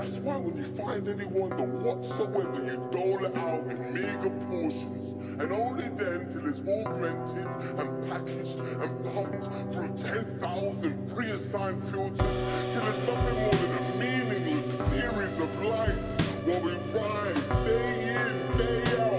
That's why when you find any wonder whatsoever, you dole it out in meager portions, and only then till it's augmented and packaged and pumped through 10,000 pre-assigned filters, till it's nothing more than a meaningless series of lights while we ride day in, day out.